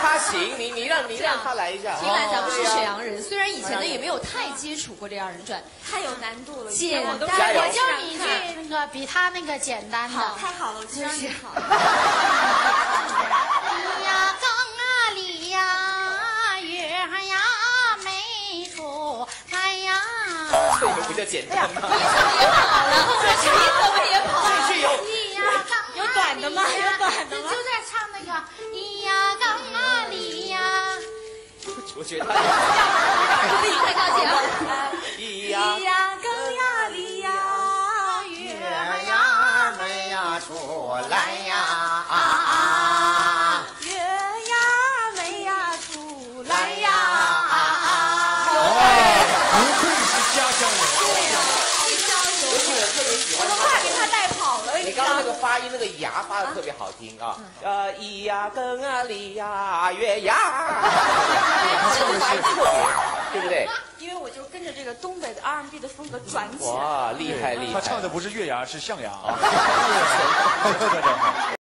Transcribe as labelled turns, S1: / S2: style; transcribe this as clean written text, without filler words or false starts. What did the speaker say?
S1: 他行，你让他来一下。
S2: 听来咱们是沈阳人，虽然以前呢也没有太接触过这二人转，
S3: 太有难度了。
S2: 简单，
S4: 我教你一句那个比他那个简单的。
S3: 太好了，我知道你好。
S4: 里呀更啊里呀月呀没出来呀。
S1: 这个不叫简单吗？
S2: 你怎么也跑了？
S1: 这句有
S3: 有短的吗？有短的吗？
S4: 就在唱那个咿呀更啊里呀。
S1: 我觉得
S2: 太高级了。
S1: 咿呀
S3: 更呀里呀，
S5: 月呀没呀出来呀，
S3: 月呀没呀出来呀。
S6: 不愧是家乡人。
S1: 而且我特别喜欢
S3: 我都快给他带跑了。
S1: 你刚刚那个发音，那个牙发的特别好听啊！咿呀更啊里呀月呀，这个发音特别好，对不对？
S3: 因为我就跟着这个东北的 R&B 的风格转起来。
S1: 哇，厉害厉害！
S6: 他唱的不是月牙，是象牙啊。